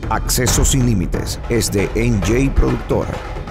Acceso Sin Límites es de NJ Productora.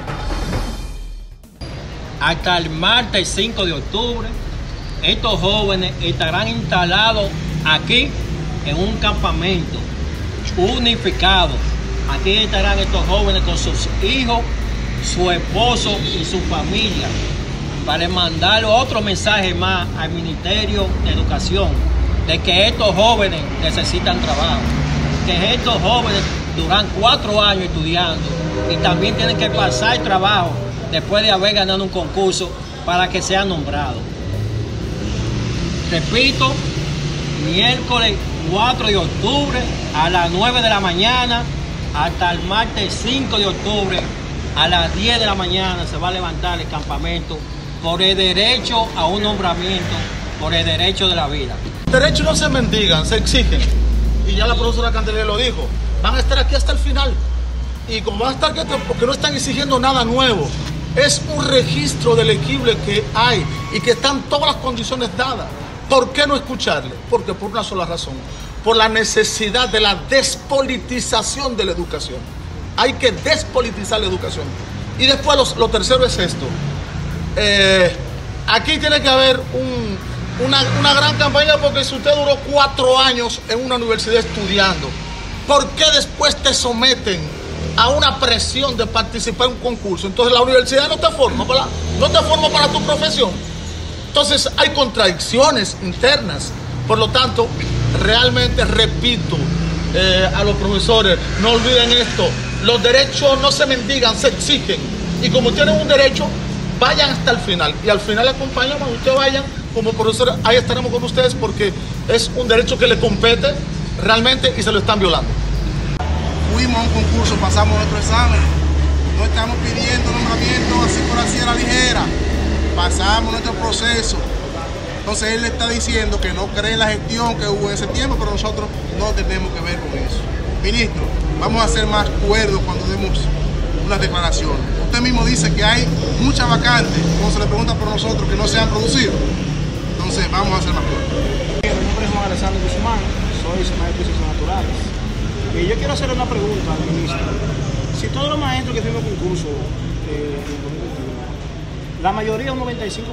Hasta el martes 5 de octubre, estos jóvenes estarán instalados aquí en un campamento unificado. Aquí estarán estos jóvenes con sus hijos, su esposo y su familia, para mandar otro mensaje más al Ministerio de Educación, de que estos jóvenes necesitan trabajo, que estos jóvenes duran 4 años estudiando y también tienen que pasar trabajo después de haber ganado un concurso para que sean nombrados. Repito, miércoles 4 de octubre a las 9 de la mañana hasta el martes 5 de octubre a las 10 de la mañana se va a levantar el campamento por el derecho a un nombramiento, por el derecho de la vida. Derechos no se mendigan, se exigen. Y ya la profesora Candelaria lo dijo, van a estar aquí hasta el final. Y como van a estar aquí porque no están exigiendo nada nuevo, es un registro del equilibrio que hay y que están todas las condiciones dadas. ¿Por qué no escucharle? Porque por una sola razón, por la necesidad de la despolitización de la educación. Hay que despolitizar la educación. Y después lo tercero es esto. Aquí tiene que haber una gran campaña, porque si usted duró 4 años en una universidad estudiando, ¿por qué después te someten a una presión de participar en un concurso? Entonces la universidad no te forma para tu profesión. Entonces hay contradicciones internas. Por lo tanto, realmente repito a los profesores, no olviden esto, los derechos no se mendigan, se exigen. Y como tienen un derecho, vayan hasta el final. Y al final acompañamos, cuando ustedes vayan como profesores, ahí estaremos con ustedes, porque es un derecho que les compete realmente y se lo están violando. Fuimos a un concurso, pasamos nuestro examen, no estamos pidiendo nombramiento así por así a la ligera, pasamos nuestro proceso. Entonces él le está diciendo que no cree en la gestión que hubo en ese tiempo, pero nosotros no tenemos que ver con eso. Ministro, vamos a hacer más cuerdos cuando demos unas declaraciones. Usted mismo dice que hay muchas vacantes, cuando se le pregunta por nosotros, que no se han producido. Entonces vamos a hacer más cuerdos. Mi nombre es Juan Alessandro Guzmán, soy maestro de Ciencias Naturales. Y yo quiero hacer una pregunta al ministro. Si todos los maestros que firman concurso la mayoría, un 95%, 98%,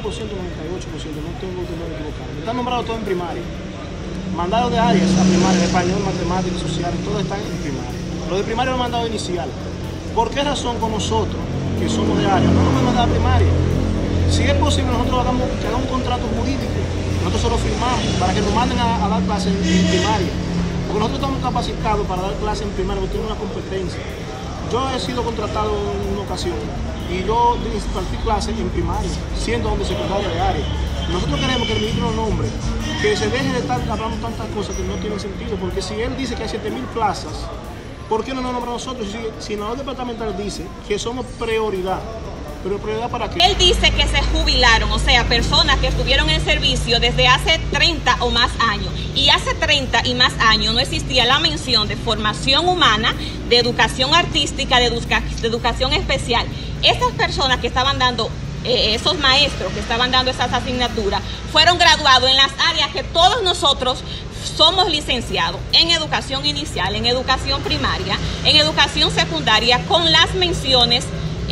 no tengo que equivocar, están nombrados todos en primaria. Mandados de áreas a primaria, de español, matemáticas, sociales, todos están en primaria. Los de primaria lo han mandado inicial. ¿Por qué razón con nosotros, que somos de área, no nos han mandado a primaria? Si es posible, nosotros hagamos un contrato jurídico, nosotros solo firmamos para que nos manden a dar clases en primaria. Porque nosotros estamos capacitados para dar clases en primaria, porque tenemos una competencia. Yo he sido contratado en una ocasión y yo impartí clases en primaria, siendo donde secretario de área. Nosotros queremos que el ministro nos nombre, que se deje de estar hablando tantas cosas que no tienen sentido, porque si él dice que hay 7.000 plazas, ¿por qué no nos nombra a nosotros? Si el departamental dice que somos prioridad, ¿pero prioridad para qué? Él dice que se jubilaron, o sea, personas que estuvieron en servicio desde hace 30 o más años. Y hace 30 y más años no existía la mención de formación humana, de educación artística, de educación especial. Esas personas que estaban dando, esos maestros que estaban dando esas asignaturas, fueron graduados en las áreas que todos nosotros somos licenciados: en educación inicial, en educación primaria, en educación secundaria, con las menciones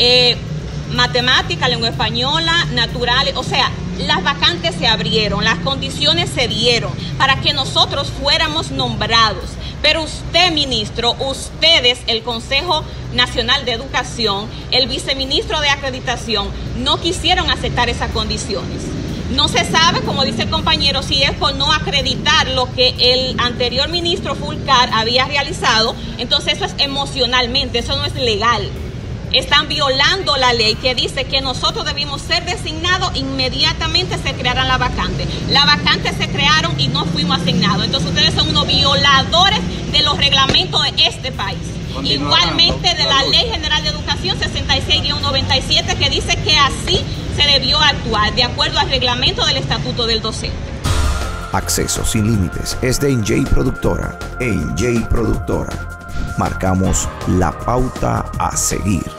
matemática, lengua española, naturales. O sea, las vacantes se abrieron, las condiciones se dieron para que nosotros fuéramos nombrados. Pero usted, ministro, ustedes, el Consejo Nacional de Educación, el viceministro de Acreditación, no quisieron aceptar esas condiciones. No se sabe, como dice el compañero, si es por no acreditar lo que el anterior ministro Fulcar había realizado. Entonces eso es emocionalmente, eso no es legal. Están violando la ley que dice que nosotros debimos ser designados, inmediatamente se crearan las vacantes. Las vacantes se crearon y no fuimos asignados. Entonces ustedes son unos violadores de los reglamentos de este país. Igualmente de la Ley General de Educación 66-97, que dice que así se debió actuar, de acuerdo al reglamento del Estatuto del Docente. Acceso Sin Límites es de NJ Productora. NJ Productora. Marcamos la pauta a seguir.